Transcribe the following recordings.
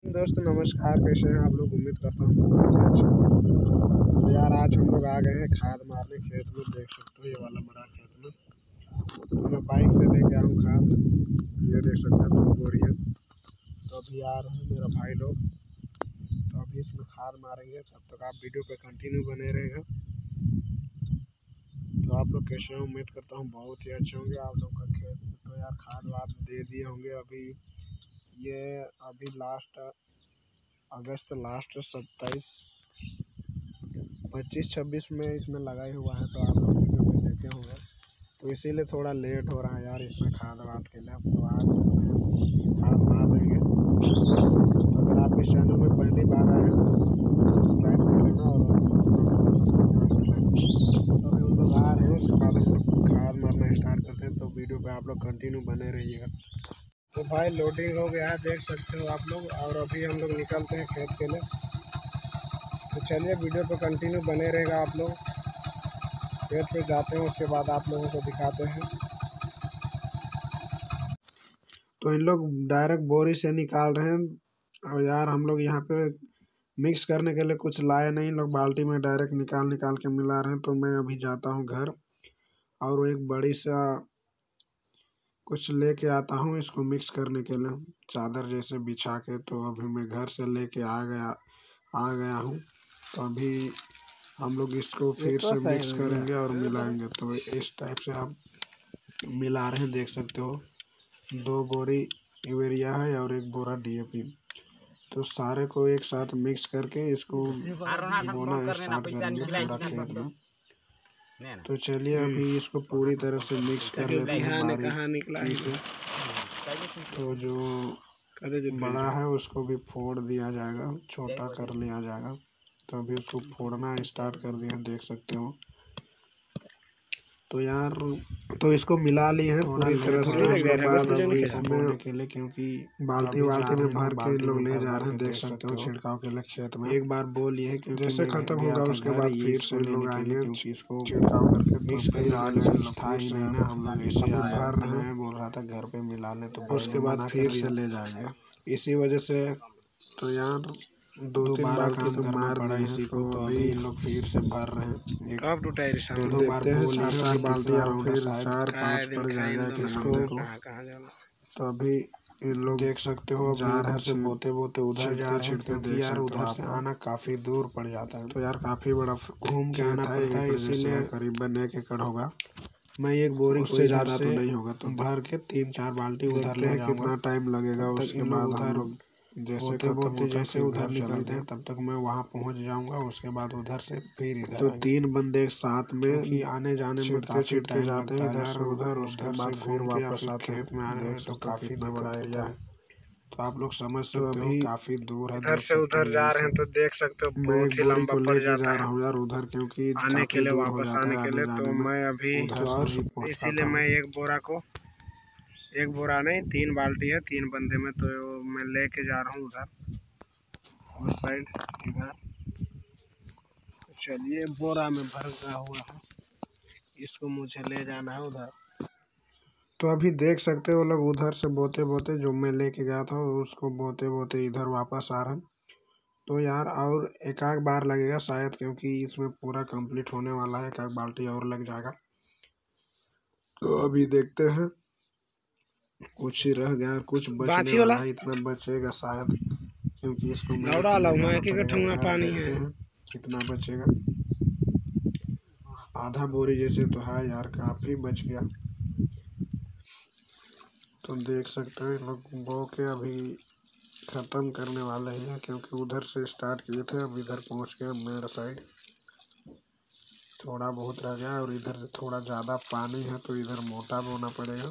दोस्त नमस्कार, कैसे हैं आप लोग। उम्मीद करता हूँ बहुत ही अच्छा। तो यार आज हम लोग आ गए हैं खाद मारने खेत में। देख सकते हो ये वाला बड़ा खेत में तो मैं बाइक से लेके आऊँ खाद। ये देख सकते हैं 2 बोरी है। तो अभी आ रहे हैं मेरा भाई लोग, तो अभी इसमें खाद मारेंगे। तब तक आप वीडियो पे कंटिन्यू बने रहेगा। तो आप लोग कैसे हैं, उम्मीद करता हूँ बहुत ही अच्छे होंगे आप लोग का खेत में। तो यार खाद वाद दे दिए होंगे। अभी लास्ट अगस्त लास्ट 25-26 में इसमें लगा ही हुआ है। तो आप लोग वीडियो में देखे होंगे, तो इसीलिए थोड़ा लेट हो रहा है यार इसमें खाद वाद के लिए। तो आज इसमें खाद मार देंगे। तो अगर आप इस चैनल में पहली बार आए हैं तो सब्सक्राइब कर लेना और तो अभी हम लोग आ रहे हैं, उसके बाद हम लोग खाद मारना स्टार्ट करते हैं। तो वीडियो पे आप लोग कंटिन्यू बने रहिएगा। तो भाई लोडिंग हो गया है, देख सकते हो आप लोग। और अभी हम लोग निकलते हैं खेत के लिए। तो चलिए वीडियो पे कंटिन्यू बने रहेगा आप लोग। खेत पे जाते हैं, उसके बाद आप लोगों को दिखाते हैं। तो इन लोग डायरेक्ट बोरी से निकाल रहे हैं। और यार हम लोग यहाँ पे मिक्स करने के लिए कुछ लाए नहीं, लोग बाल्टी में डायरेक्ट निकाल निकाल के मिला रहे हैं। तो मैं अभी जाता हूँ घर और एक बड़ी सा कुछ लेके आता हूँ इसको मिक्स करने के लिए, चादर जैसे बिछा के। तो अभी मैं घर से लेके आ गया हूँ। तो अभी हम लोग इसको फिर से मिक्स करेंगे और मिलाएंगे। तो इस टाइप से आप मिला रहे हैं, देख सकते हो। 2 बोरी यूरिया है और 1 बोरा DAP। तो सारे को एक साथ मिक्स करके इसको बोना स्टार्ट करेंगे पूरा खेत में। तो चलिए अभी इसको पूरी तरह से मिक्स कर लेते हैं बारीकी से। तो जो बड़ा है उसको भी फोड़ दिया जाएगा, छोटा कर लिया जाएगा। तो अभी उसको फोड़ना स्टार्ट कर दिया, देख सकते हो। तो यार तो इसको मिला लिए हैं पूरी तरह से। उसके बाद अभी इसमें के लिए, क्योंकि बाल्टी में भर के लोग ले जा रहे हैं, देख सकते हो, छिड़काव के लिए खेत में। एक बार बो लिए, क्योंकि जैसे खत्म होगा उसके बाद फिर से लोग आएंगे, क्योंकि इसको छिड़काव करके मिक्स फिर आ गए। था ही नहीं ना, हम लोग ऐसे भर रहे हैं। बोल रहा था घर पे मिला ले, तो उसके बाद फिर से ले जाएंगे। इसी वजह से तो यार 2-3 बाल्टी तो मार पड़ा इसी को। तो अभी इन लोग फिर से भर रहे हैं। कब टूटा है? तो देखते हैं 4 बाल्टी और फिर 4-5 पर जाएगा किसको। तो अभी इन लोग देख सकते हो जा रहे से बोते बोते उधर जा रहे हैं, क्योंकि यार उधर से आना काफी दूर पड़ जाता है। तो यार काफी बड़ा घूम के आना पड़ता है, इसीलिए करीबन 1 एकड़ होगा। मैं एक बोरी से ज्यादा तो नहीं होगा, तो भर के 3-4 बाल्टी उधर ले जाऊंगा। कितना टाइम लगेगा उसके बाद हम लोग जैसे उधर निकलते हैं, तब तक मैं वहां पहुंच जाऊंगा। उसके बाद उधर से फिर इधर तो 3 बंदे साथ में आने जाने में काफी टाइम जाते हैं, इधर से उधर। उसके बाद फिर वापस आते हैं। खेत में आने में तो काफी बड़ा एरिया है, तो आप लोग समझ सकते हो काफी दूर है। इधर से उधर जा रहे हैं तो देख सकते हो बहुत ही लंबा पड़ जाता है। जा रहा हूँ यार उधर, क्योंकि आने के लिए वापस आने के लिए। तो मैं अभी इसीलिए मैं एक बोरा नहीं 3 बाल्टी है, 3 बंदे में। तो मैं लेके जा रहा हूँ उधर उस साइड इधर। तो चलिए बोरा में भर गया हुआ है, इसको मुझे ले जाना है उधर। तो अभी देख सकते हो लोग उधर से बोते बोते जो मैं लेके गया था उसको बोते बोते इधर वापस आ रहे हैं। तो यार और एक आध बार लगेगा शायद, क्योंकि इसमें पूरा कंप्लीट होने वाला है। एक आध बाल्टी और लग जाएगा। तो अभी देखते हैं, कुछ ही रह गया, कुछ बचने वाला है। इतना बचेगा शायद, क्योंकि इसको पानी है। कितना बचेगा, आधा बोरी जैसे तो है यार, काफी बच गया। तो देख सकते हैं लोग बो के अभी खत्म करने वाले हैं, क्योंकि उधर से स्टार्ट किए थे। अब इधर पहुंच गए मेरा साइड। थोड़ा बहुत रह गया और इधर थोड़ा ज़्यादा पानी है, तो इधर मोटा बोना पड़ेगा।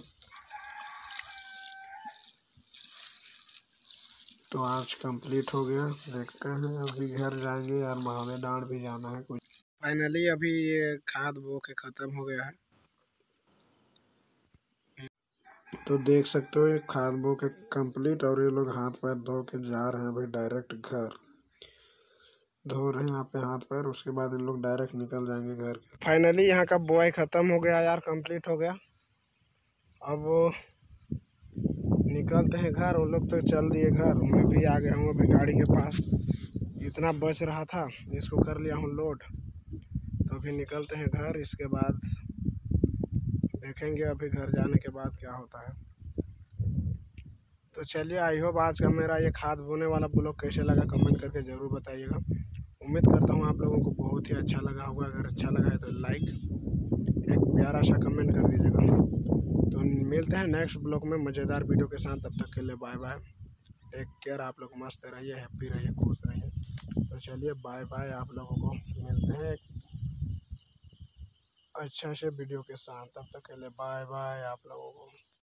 तो आज कंप्लीट हो गया। देखते हैं अभी घर जाएंगे यार, महादेव डांड भी जाना है कुछ। फाइनली अभी ये खाद बो के खत्म हो गया है। तो देख सकते हो ये खाद बो के कंप्लीट, और ये लोग हाथ पैर धो के जा रहे हैं अभी डायरेक्ट घर। धो रहे हैं यहाँ पे हाथ पैर, उसके बाद इन लोग डायरेक्ट निकल जाएंगे घर। फाइनली यहाँ का बोआई खत्म हो गया यार, कंप्लीट हो गया। अब निकलते हैं घर। वो लोग तो चल दिए घर, मैं भी आ गया हूँ अभी गाड़ी के पास। इतना बच रहा था, इसको कर लिया हूँ लोड। तो अभी निकलते हैं घर, इसके बाद देखेंगे अभी घर जाने के बाद क्या होता है। तो चलिए, आई होप आज का मेरा ये खाद बोने वाला ब्लॉग कैसे लगा कमेंट करके ज़रूर बताइएगा। उम्मीद करता हूँ आप लोगों को बहुत ही अच्छा लगा होगा। अगर अच्छा लगा है तो लाइक, एक प्यारा सा कमेंट कर दीजिएगा। तो मिलते हैं नेक्स्ट ब्लॉग में मज़ेदार वीडियो के साथ। तब तक के लिए बाय बाय, टेक केयर। आप लोग मस्त रहिए, हैप्पी रहिए, खुश रहिए। तो चलिए बाय बाय, आप लोगों को मिलते हैं अच्छा से वीडियो के साथ। तब तक के लिए बाय बाय आप लोगों को।